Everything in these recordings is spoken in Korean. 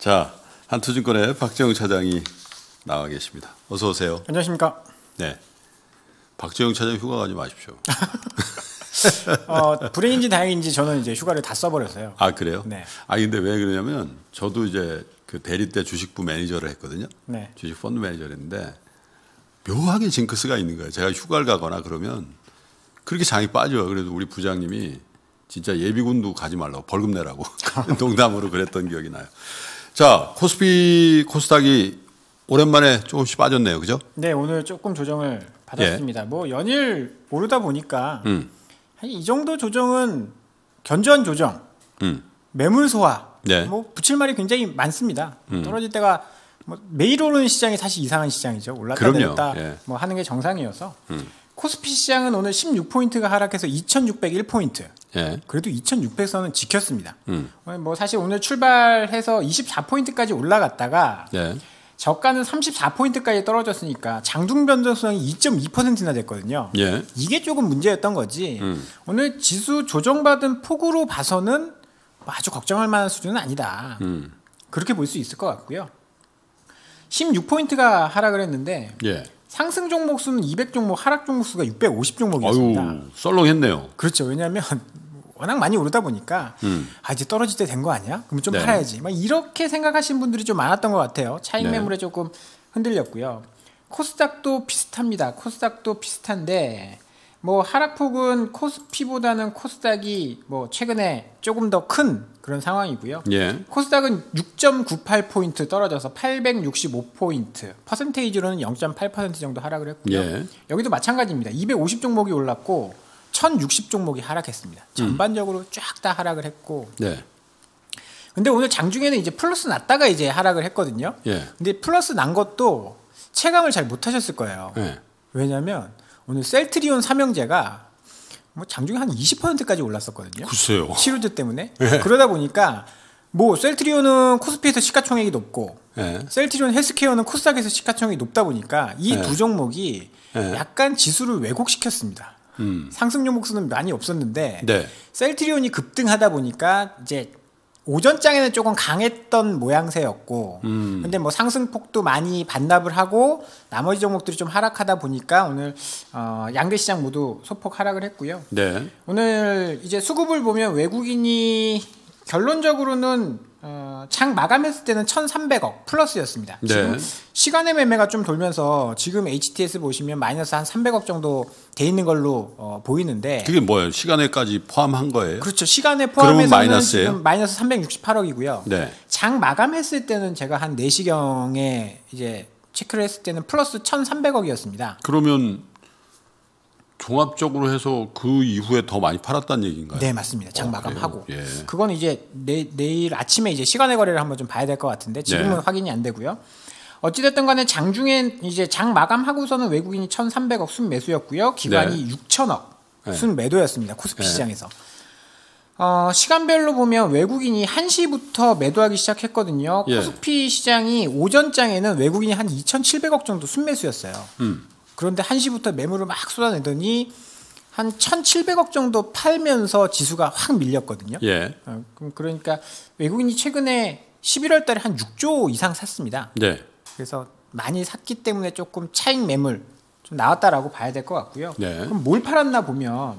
자, 한투증권의 박재용 차장이 나와 계십니다. 어서 오세요. 안녕하십니까. 네, 박재용 차장 휴가 가지 마십시오. 불행인지 다행인지 저는 이제 휴가를 다 써버렸어요. 아, 그래요? 네. 아, 근데 왜 그러냐면 저도 이제 그 대리 때 주식부 매니저를 했거든요. 네. 주식 펀드 매니저를 했는데 묘하게 징크스가 있는 거예요. 제가 휴가를 가거나 그러면 그렇게 장이 빠져요. 그래도 우리 부장님이 진짜 예비군도 가지 말라고 벌금 내라고 농담으로 그랬던 기억이 나요. 자, 코스피 코스닥이 오랜만에 조금씩 빠졌네요. 그죠? 네, 오늘 조금 조정을 받았습니다. 예. 뭐 연일 오르다 보니까 한 이 정도 조정은 견조한 조정, 매물 소화, 네. 뭐 붙일 말이 굉장히 많습니다. 떨어질 때가 뭐 매일 오르는 시장이 사실 이상한 시장이죠. 올랐다 그럼요. 내렸다 예. 뭐 하는 게 정상이어서 코스피 시장은 오늘 16포인트가 하락해서 2,601포인트. 예. 그래도 2,600선은 지켰습니다. 뭐 사실 오늘 출발해서 24포인트까지 올라갔다가 네. 저가는 34포인트까지 떨어졌으니까 장중 변동성이 2.2%나 됐거든요. 예. 이게 조금 문제였던 거지. 오늘 지수 조정받은 폭으로 봐서는 아주 걱정할 만한 수준은 아니다. 그렇게 볼 수 있을 것 같고요. 16포인트가 하락을 했는데 예. 상승 종목 수는 200종목, 하락 종목 수가 650종목이었습니다. 아유, 썰렁했네요. 그렇죠. 왜냐하면 워낙 많이 오르다 보니까 이제 떨어질 때 된 거 아니야? 그럼 좀 네. 팔아야지. 막 이렇게 생각하시는 분들이 좀 많았던 것 같아요. 차익 네. 매물에 조금 흔들렸고요. 코스닥도 비슷합니다. 코스닥도 비슷한데 뭐 하락폭은 코스피보다는 코스닥이 뭐 최근에 조금 더 큰 그런 상황이고요. 예. 코스닥은 6.98포인트 떨어져서 865포인트, 퍼센테이지로는 0.8% 정도 하락을 했고요. 예. 여기도 마찬가지입니다. 250종목이 올랐고 1060종목이 하락했습니다. 전반적으로 쫙 다 하락을 했고. 네. 근데 오늘 장중에는 이제 플러스 났다가 이제 하락을 했거든요. 예. 근데 플러스 난 것도 체감을 잘 못하셨을 거예요. 예. 왜냐하면 오늘 셀트리온 삼형제가 뭐 장중에 한 20%까지 올랐었거든요. 글쎄요. 치료제 때문에. 예. 그러다 보니까 뭐 셀트리온은 코스피에서 시가총액이 높고 예. 셀트리온 헬스케어는 코스닥에서 시가총액이 높다 보니까 이 두 예. 종목이 예. 약간 지수를 왜곡시켰습니다. 상승 종목 수는 많이 없었는데 네. 셀트리온이 급등하다 보니까 이제 오전장에는 조금 강했던 모양새였고 근데 뭐 상승폭도 많이 반납을 하고 나머지 종목들이 좀 하락하다 보니까 오늘 양대 시장 모두 소폭 하락을 했고요. 네. 오늘 이제 수급을 보면 외국인이 결론적으로는 장 마감했을 때는 1,300억 플러스였습니다. 네. 지금 시간의 매매가 좀 돌면서 지금 HTS 보시면 마이너스 한 300억 정도 돼 있는 걸로 보이는데 그게 뭐예요? 시간에까지 포함한 거예요? 그렇죠. 시간에 그러면 포함해서는 마이너스예요? 지금 마이너스 368억이고요. 네. 장 마감했을 때는 제가 한 4시경에 이제 체크를 했을 때는 플러스 1,300억이었습니다. 그러면 종합적으로 해서 그 이후에 더 많이 팔았다는 얘기인가요? 네, 맞습니다. 장 마감하고. 그래요? 예. 그건 이제 내일 아침에 이제 시간의 거래를 한번 좀 봐야 될 것 같은데 지금은 네. 확인이 안 되고요. 어찌됐든 간에 장중엔 이제 장 마감하고서는 외국인이 1,300억 순매수였고요. 기관이 네. 6,000억 네. 순매도였습니다. 코스피 네. 시장에서. 시간별로 보면 외국인이 1시부터 매도하기 시작했거든요. 예. 코스피 시장이 오전장에는 외국인이 한 2,700억 정도 순매수였어요. 그런데 1시부터 매물을 막 쏟아내더니 한 1,700억 정도 팔면서 지수가 확 밀렸거든요. 예. 그러니까 외국인이 최근에 11월 달에 한 6조 이상 샀습니다. 네. 그래서 많이 샀기 때문에 조금 차익 매물 좀 나왔다라고 봐야 될 것 같고요. 네. 그럼 뭘 팔았나 보면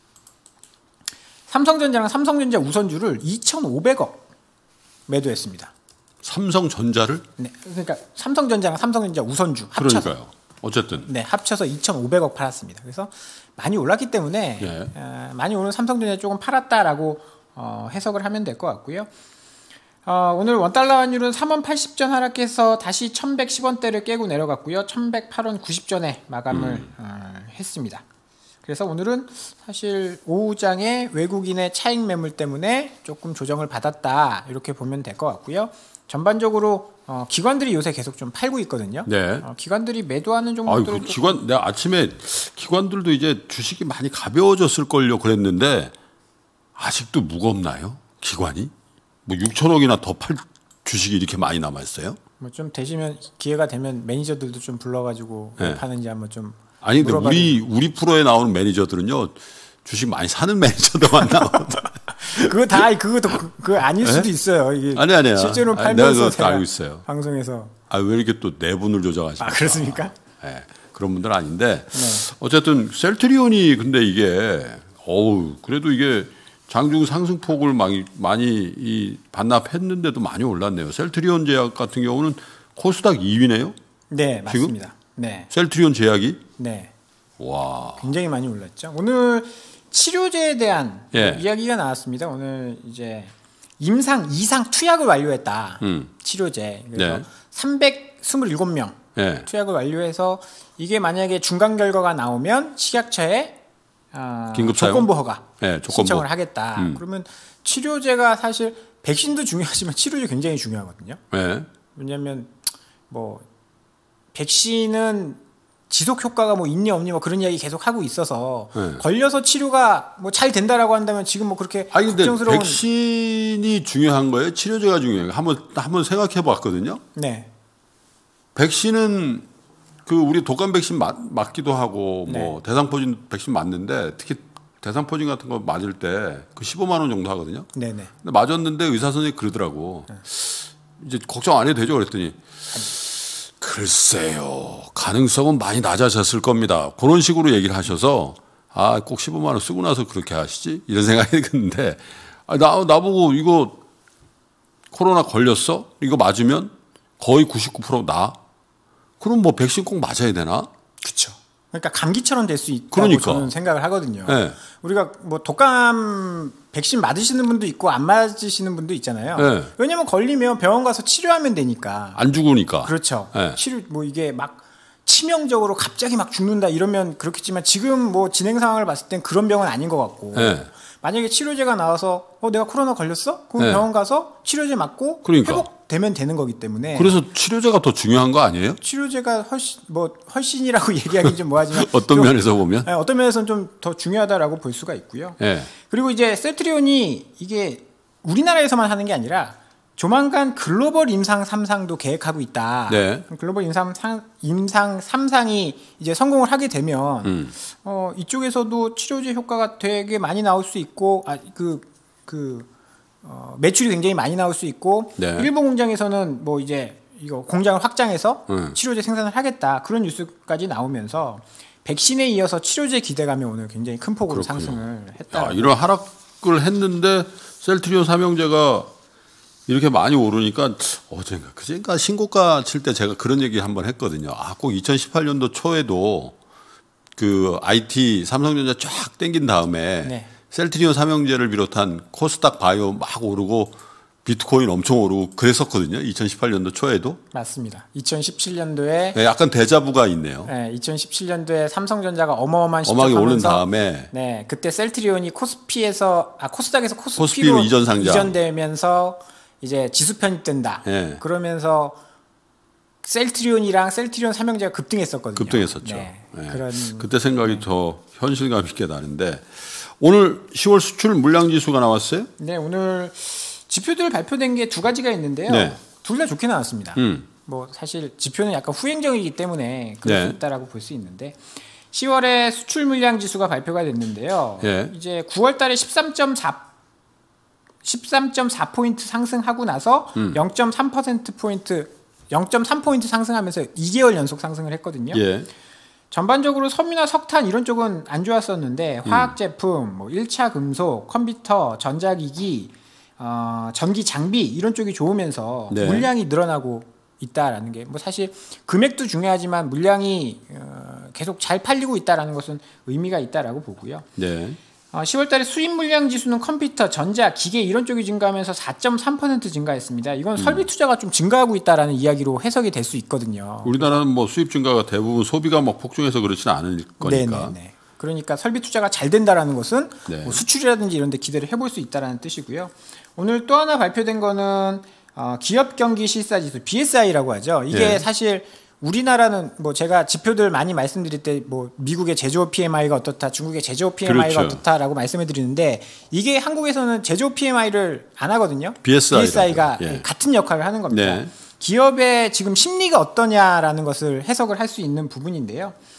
삼성전자랑 삼성전자 우선주를 2,500억 매도했습니다. 삼성전자를? 네, 그러니까 삼성전자랑 삼성전자 우선주 합쳐서 그러니까요. 어쨌든. 네, 합쳐서 2,500억 팔았습니다. 그래서 많이 올랐기 때문에 예. 많이 오른 삼성전자 조금 팔았다라고 해석을 하면 될 것 같고요. 오늘 원달러 환율은 3원 80전 하락해서 다시 1,110원대를 깨고 내려갔고요. 1,108원 90전에 마감을 했습니다. 그래서 오늘은 사실 오후장에 외국인의 차익 매물 때문에 조금 조정을 받았다 이렇게 보면 될 것 같고요. 전반적으로 기관들이 요새 계속 좀 팔고 있거든요. 네. 기관들이 매도하는 아유, 종목들은 그 기관, 내가 아침에 기관들도 이제 주식이 많이 가벼워졌을걸요 그랬는데 아직도 무겁나요? 기관이? 뭐 6천억이나 더 팔 주식이 이렇게 많이 남아있어요? 뭐 좀 되시면 기회가 되면 매니저들도 좀 불러가지고 왜 네. 파는지 한번 좀 아니 근데 우리 프로에 나오는 매니저들은요 주식 많이 사는 매니저들만 나오거든. 그거 아닐 수도 있어요. 이게 아니야. 실제로 내가 팔면서 그거 알고 있어요. 방송에서. 왜 이렇게 또 내분을 조정하십니까? 그렇습니까? 네, 그런 분들은 아닌데 어쨌든 셀트리온이 근데 이게 그래도 이게 장중 상승폭을 많이 반납했는데도 많이 올랐네요. 셀트리온 제약 같은 경우는 코스닥 2위네요. 네, 지금? 맞습니다. 네. 셀트리온 제약이? 네. 와. 굉장히 많이 올랐죠. 오늘 치료제에 대한 예. 이야기가 나왔습니다. 오늘 이제 이상 투약을 완료했다. 치료제. 그래서 네. 327명 네. 투약을 완료해서 이게 만약에 중간 결과가 나오면 식약처에 긴급 사용? 조건부 허가 네, 조건부. 신청을 하겠다. 그러면 치료제가 사실 백신도 중요하지만 치료제 굉장히 중요하거든요. 네. 왜냐하면 뭐 백신은 지속 효과가 뭐 있니 없니 뭐 그런 이야기 계속 하고 있어서 네. 걸려서 치료가 뭐 잘 된다라고 한다면 지금 뭐 그렇게 근데 걱정스러운 백신이 중요한 거예요? 치료제가 중요해요? 한번 생각해 봤거든요. 네. 백신은 우리 독감 백신 맞기도 하고 네. 뭐 대상포진 백신 맞는데 특히 대상포진 같은 거 맞을 때 15만 원 정도 하거든요. 네네. 근데 맞았는데 의사 선생님이 그러더라고. 이제 걱정 안 해도 되죠 그랬더니 글쎄요 가능성은 많이 낮아졌을 겁니다. 그런 식으로 얘기를 하셔서 꼭 15만 원 쓰고 나서 그렇게 하시지 이런 생각이 드는데 나보고 이거 코로나 걸렸어? 이거 맞으면 거의 99% 나? 그럼 뭐 백신 꼭 맞아야 되나? 그렇죠. 그러니까 감기처럼 될 수 있다고 그러니까. 저는 생각을 하거든요. 네. 우리가 뭐 독감 백신 맞으시는 분도 있고 안 맞으시는 분도 있잖아요. 네. 왜냐면 걸리면 병원 가서 치료하면 되니까. 안 죽으니까. 그렇죠. 네. 치료 뭐 이게 막 치명적으로 갑자기 막 죽는다 이러면 그렇겠지만 지금 뭐 진행 상황을 봤을 땐 그런 병은 아닌 것 같고. 네. 만약에 치료제가 나와서 내가 코로나 걸렸어? 그럼 네. 병원 가서 치료제 맞고 그러니까. 회복되면 되는 거기 때문에. 그래서 치료제가 더 중요한 거 아니에요? 치료제가 훨씬이라고 얘기하기 좀 뭐하지만 어떤 면에서 보면? 네, 어떤 면에서는 좀 더 중요하다라고 볼 수가 있고요. 네. 그리고 이제 셀트리온이 이게 우리나라에서만 하는 게 아니라 조만간 글로벌 임상 3상도 계획하고 있다. 네. 글로벌 임상 3상이 이제 성공을 하게 되면 이쪽에서도 치료제 효과가 되게 많이 나올 수 있고 매출이 굉장히 많이 나올 수 있고 네. 일본 공장에서는 뭐 이제 이거 공장을 확장해서 치료제 생산을 하겠다. 그런 뉴스까지 나오면서 백신에 이어서 치료제 기대감이 오늘 굉장히 큰 폭으로 그렇군요. 상승을 했다. 이런 하락을 했는데 셀트리온 삼형제가 이렇게 많이 오르니까 그젠가 신고가 칠 때 제가 그런 얘기 한번 했거든요. 꼭 2018년도 초에도 IT 삼성전자 쫙 땡긴 다음에 네. 셀트리온 삼형제를 비롯한 코스닥 바이오 막 오르고 비트코인 엄청 오르고 그랬었거든요. 2018년도 초에도. 맞습니다. 2017년도에 네, 약간 데자부가 있네요. 네, 2017년도에 삼성전자가 어마어마한 어마하게 오른 실적하면서 다음에 네, 그때 셀트리온이 코스피로 코스피로 이전되면서 이제 지수 편입된다. 네. 그러면서 셀트리온이랑 셀트리온 삼형제가 급등했었거든요. 급등했었죠. 네, 네. 그런 그때 생각이 더 현실감 있게 나는데 오늘 10월 수출 물량 지수가 나왔어요? 네, 오늘 지표들 발표된 게 두 가지가 있는데요. 네. 둘 다 좋게 나왔습니다. 뭐 사실 지표는 약간 후행적이기 때문에 그럴 수 있다라고 볼 수 있는데 10월에 수출 물량 지수가 발표가 됐는데요. 네. 이제 9월달에 13.4포인트 상승하고 나서 0.3포인트 상승하면서 2개월 연속 상승을 했거든요. 예. 전반적으로 섬유나 석탄 이런 쪽은 안 좋았었는데 화학 제품, 뭐 1차 금속, 컴퓨터, 전자기기, 전기 장비 이런 쪽이 좋으면서 네. 물량이 늘어나고 있다라는 게 뭐 사실 금액도 중요하지만 물량이 계속 잘 팔리고 있다라는 것은 의미가 있다라고 보고요. 네. 10월달에 수입 물량 지수는 컴퓨터, 전자, 기계 이런 쪽이 증가하면서 4.3% 증가했습니다. 이건 설비 투자가 좀 증가하고 있다라는 이야기로 해석이 될 수 있거든요. 우리나라는 뭐 수입 증가가 대부분 소비가 막 폭증해서 그렇지는 않을 거니까. 네네네. 그러니까 설비 투자가 잘 된다라는 것은 네. 뭐 수출이라든지 이런 데 기대를 해볼 수 있다라는 뜻이고요. 오늘 또 하나 발표된 거는 기업 경기 실사 지수 BSI라고 하죠. 이게 네. 사실 우리나라는 뭐 제가 지표들 많이 말씀드릴 때 뭐 미국의 제조업 PMI가 어떻다, 중국의 제조업 PMI가 그렇죠. 어떻다라고 말씀을 드리는데 이게 한국에서는 제조업 PMI를 안 하거든요. BSI 라고. BSI가 예. 같은 역할을 하는 겁니다. 네. 기업의 지금 심리가 어떠냐라는 것을 해석을 할 수 있는 부분인데요.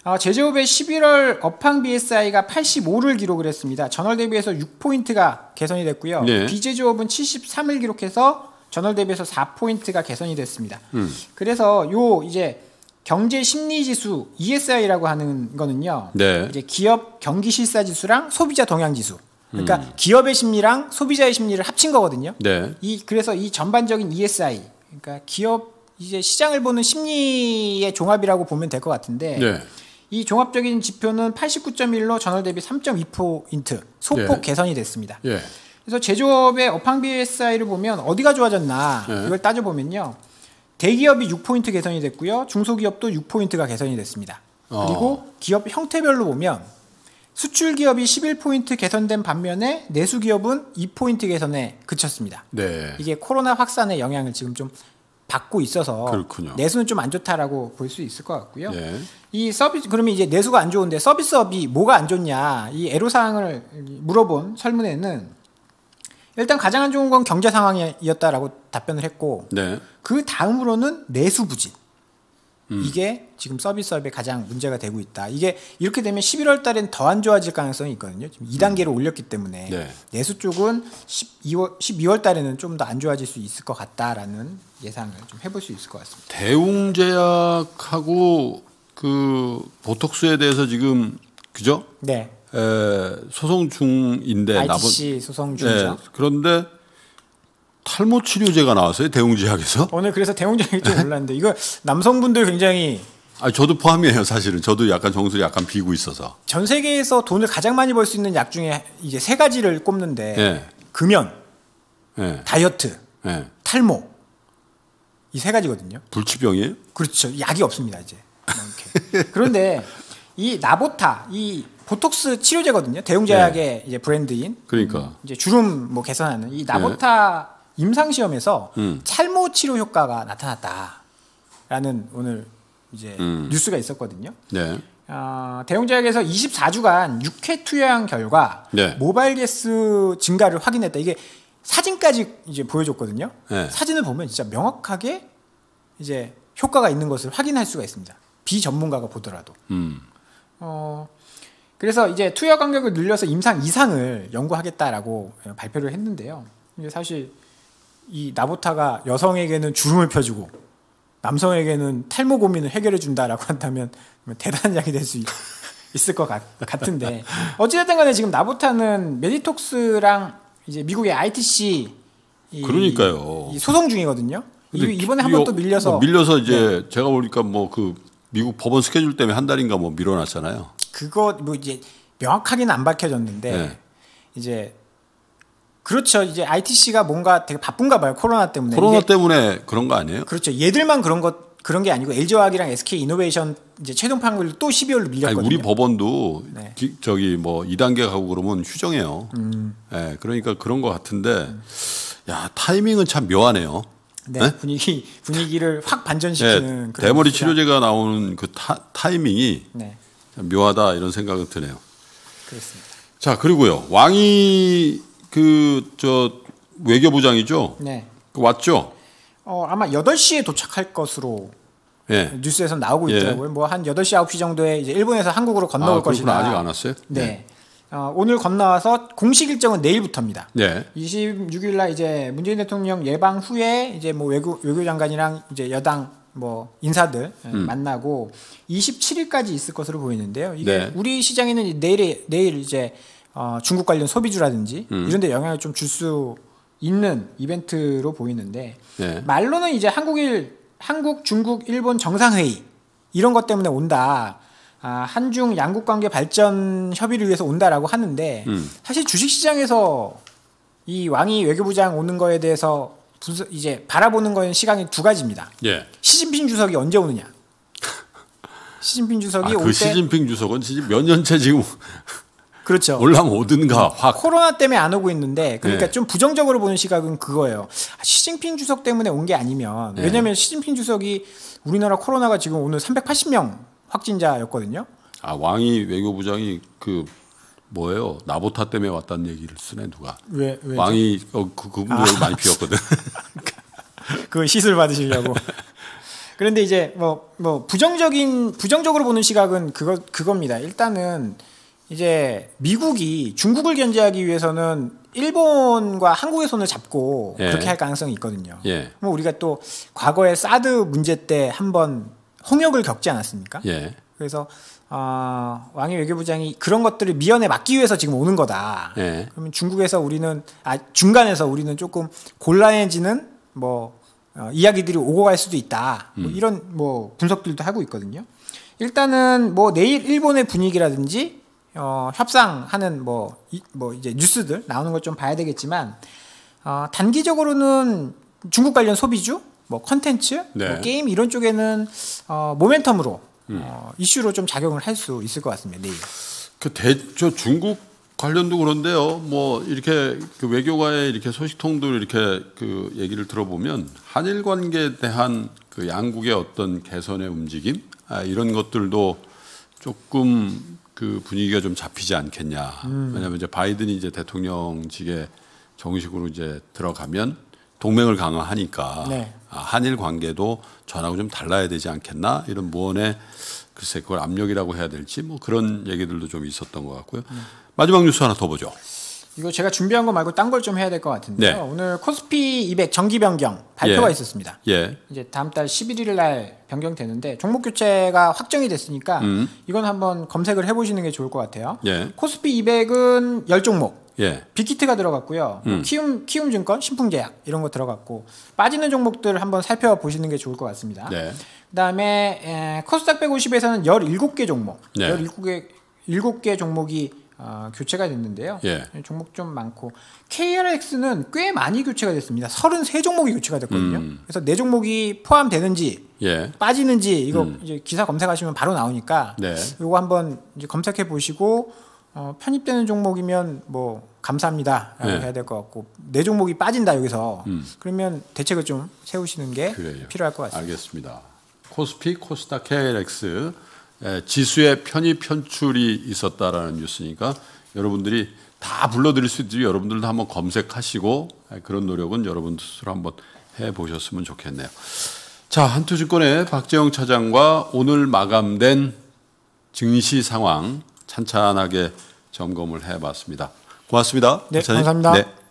제조업의 11월 업황 BSI가 85를 기록을 했습니다. 전월 대비해서 6포인트가 개선이 됐고요. 네. 비제조업은 73을 기록해서 전월 대비해서 4포인트가 개선이 됐습니다. 그래서 요 이제 경제 심리 지수 ESI라고 하는 거는요. 네. 이제 기업 경기 실사 지수랑 소비자 동향 지수. 그러니까 기업의 심리랑 소비자의 심리를 합친 거거든요. 네. 그래서 이 전반적인 ESI, 그러니까 기업 이제 시장을 보는 심리의 종합이라고 보면 될 것 같은데 네. 이 종합적인 지표는 89.1로 전월 대비 3.2포인트 소폭 예. 개선이 됐습니다. 예. 그래서 제조업의 업황 BSI를 보면 어디가 좋아졌나 예. 이걸 따져보면요. 대기업이 6포인트 개선이 됐고요. 중소기업도 6포인트가 개선이 됐습니다. 그리고 기업 형태별로 보면 수출 기업이 11포인트 개선된 반면에 내수 기업은 2포인트 개선에 그쳤습니다. 네. 이게 코로나 확산의 영향을 지금 좀 받고 있어서 그렇군요. 내수는 좀 안 좋다라고 볼 수 있을 것 같고요. 예. 이 서비스 그러면 이제 내수가 안 좋은데 서비스업이 뭐가 안 좋냐 이 애로사항을 물어본 설문에는 일단 가장 안 좋은 건 경제 상황이었다라고 답변을 했고 네. 그 다음으로는 내수 부진. 이게 지금 서비스업에 가장 문제가 되고 있다. 이게 이렇게 되면 11월 달엔 더 안 좋아질 가능성이 있거든요. 지금 2단계로 올렸기 때문에 네. 내수 쪽은 12월 달에는 좀 더 안 좋아질 수 있을 것 같다라는 예상을 좀 해볼 수 있을 것 같습니다. 대웅제약하고 그 보톡스에 대해서 지금 그죠? 네. 소송 중인데 ITC 소송 중이죠. 네. 그런데 탈모 치료제가 나왔어요. 대웅제약에서. 오늘 그래서 대웅제약이 좀 올랐는데 이거 남성분들 굉장히 저도 포함이에요. 사실은 저도 약간 정수리 약간 비고 있어서. 전 세계에서 돈을 가장 많이 벌 수 있는 약 중에 이제 세 가지를 꼽는데 네. 금연, 네. 다이어트, 네. 탈모 이 세 가지거든요. 불치병이에요? 그렇죠. 약이 없습니다 이제. 이렇게. 그런데 이 나보타 이 보톡스 치료제거든요. 대웅제약의 이제 브랜드인. 그러니까. 이제 주름 뭐 개선하는 이 나보타 임상 시험에서 탈모 치료 효과가 나타났다라는 오늘 이제 뉴스가 있었거든요. 네. 대웅제약에서 24주간 6회 투여한 결과 네. 모바일 개수 증가를 확인했다. 이게 사진까지 이제 보여줬거든요. 네. 사진을 보면 진짜 명확하게 이제 효과가 있는 것을 확인할 수가 있습니다. 비전문가가 보더라도. 그래서 이제 투여 간격을 늘려서 임상 이상을 연구하겠다라고 발표를 했는데요. 이게 사실 이 나보타가 여성에게는 주름을 펴주고 남성에게는 탈모 고민을 해결해 준다라고 한다면 대단한 약이 될 수 있을 것 같은데 어찌됐든 간에 지금 나보타는 메디톡스랑 이제 미국의 ITC 그러니까요. 이 소송 중이거든요. 이번에 한 번 또 밀려서 이제 제가 보니까 뭐 그 미국 법원 스케줄 때문에 한 달인가 뭐 밀어놨잖아요. 그거 뭐 이제 명확하게는 안 밝혀졌는데 네. 이제 그렇죠. 이제 ITC가 뭔가 되게 바쁜가 봐요. 코로나 때문에. 코로나 때문에 그런 거 아니에요? 그렇죠. 얘들만 그런 게 아니고 LG화학이랑 SK 이노베이션 이제 최종 판결로 또 12월로 밀렸거든요. 우리 법원도 네. 저기 뭐 2단계 가고 그러면 휴정해요. 네, 그러니까 그런 거 같은데 야 타이밍은 참 묘하네요. 네, 네? 분위기를 확 반전시키는 네, 그런 대머리 뉴스가. 치료제가 나오는 그 타이밍이 네, 참 묘하다 이런 생각은 드네요. 그렇습니다. 자 그리고요 왕이 저 외교부장이죠. 네, 왔죠. 아마 8시에 도착할 것으로 예. 뉴스에서 나오고 예. 있더라고요. 뭐 한 8시 9시 정도에 이제 일본에서 한국으로 건너올 것이다. 아직 안 왔어요? 네. 오늘 건너와서 공식 일정은 내일부터입니다. 네. 26일 날 이제 문재인 대통령 예방 후에 이제 뭐 외교장관이랑 이제 여당 뭐 인사들 만나고 27일까지 있을 것으로 보이는데요. 이게 네. 우리 시장에는 내일 이제 중국 관련 소비주라든지 이런 데 영향을 좀 줄 수 있는 이벤트로 보이는데 네. 말로는 이제 한국, 중국, 일본 정상회의 이런 것 때문에 온다. 한중 양국 관계 발전 협의를 위해서 온다라고 하는데 사실 주식시장에서 이 왕이 외교부장 오는 거에 대해서 이제 바라보는 거는 시간이 두 가지입니다. 예. 시진핑 주석이 언제 오느냐. 시진핑 주석이 올 그 때 시진핑 주석은 몇 년째 지금 그렇죠. 올라면 오든가 확. 코로나 때문에 안 오고 있는데 그러니까 네. 좀 부정적으로 보는 시각은 그거예요. 시진핑 주석 때문에 온 게 아니면 네. 왜냐하면 시진핑 주석이 우리나라 코로나가 지금 오늘 380명 확진자였거든요. 왕이 외교부장이 그 뭐예요? 나보타 때문에 왔다는 얘기를 쓰네 누가. 왜 왕이 그분들 많이 비웠거든. 그 시술 받으시려고. 그런데 이제 부정적으로 보는 시각은 그겁니다. 일단은 이제 미국이 중국을 견제하기 위해서는 일본과 한국의 손을 잡고 예. 그렇게 할 가능성이 있거든요. 예. 뭐 우리가 또 과거에 사드 문제 때 한번 홍역을 겪지 않았습니까? 예. 그래서 왕이 외교부장이 그런 것들을 미연에 막기 위해서 지금 오는 거다. 예. 그러면 중간에서 우리는 조금 곤란해지는 이야기들이 오고 갈 수도 있다. 이런 분석들도 하고 있거든요. 일단은 내일 일본의 분위기라든지 협상하는 이제 뉴스들 나오는 걸 좀 봐야 되겠지만 단기적으로는 중국 관련 소비주, 컨텐츠, 네. 게임 이런 쪽에는 모멘텀으로 이슈로 좀 작용을 할 수 있을 것 같습니다. 내일. 저 중국 관련도 그런데요. 이렇게 그 외교가의 이렇게 소식통들 이렇게 그 얘기를 들어보면 한일 관계에 대한 그 양국의 어떤 개선의 움직임 이런 것들도 조금 그 분위기가 좀 잡히지 않겠냐. 왜냐하면 이제 바이든이 이제 대통령직에 정식으로 이제 들어가면 동맹을 강화하니까 네. 한일 관계도 전하고 좀 달라야 되지 않겠나 이런 무언의 글쎄 그걸 압력이라고 해야 될지 그런 얘기들도 좀 있었던 것 같고요. 마지막 뉴스 하나 더 보죠. 이거 제가 준비한 거 말고 딴 걸 좀 해야 될 것 같은데요. 네. 오늘 코스피 200 정기 변경 발표가 예. 있었습니다. 예. 이제 다음 달 11일 날 변경되는데 종목 교체가 확정이 됐으니까 이건 한번 검색을 해보시는 게 좋을 것 같아요. 예. 코스피 200은 10종목. 예. 빅히트가 들어갔고요. 키움증권, 신풍제약 이런 거 들어갔고 빠지는 종목들 한번 살펴보시는 게 좋을 것 같습니다. 네. 그다음에 코스닥 150에서는 17개 종목, 네. 17개 종목이 교체가 됐는데요. 예. 종목 좀 많고 KRX는 꽤 많이 교체가 됐습니다. 33종목이 교체가 됐거든요. 그래서 4종목이 포함되는지 예. 빠지는지 이거 이제 기사 검색하시면 바로 나오니까 네. 이거 한번 이제 검색해 보시고 편입되는 종목이면 감사합니다라고 네. 해야 될 것 같고 4종목이 빠진다 여기서 그러면 대책을 좀 세우시는 게 그래요. 필요할 것 같습니다. 알겠습니다. 코스피, 코스닥, KLX 지수의 편입 편출이 있었다라는 뉴스니까 여러분들이 다 불러드릴 수 있듯이 여러분들도 한번 검색하시고 그런 노력은 여러분 스스로 한번 해보셨으면 좋겠네요. 자, 한투증권의 박재영 차장과 오늘 마감된 증시 상황 찬찬하게 점검을 해봤습니다. 고맙습니다. 네, 차장님. 감사합니다. 네.